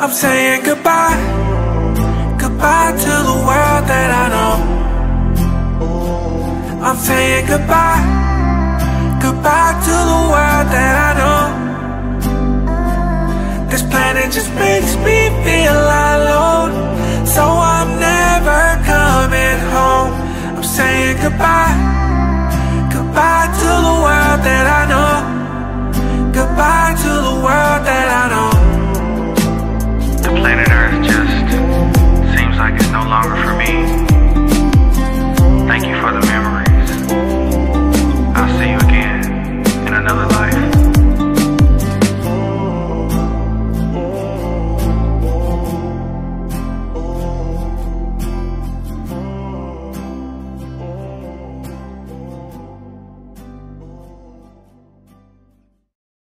I'm saying goodbye, goodbye to the world that I know. I'm saying goodbye, goodbye to the world that I know. This planet just makes me feel alone, so I'm never coming home. I'm saying goodbye,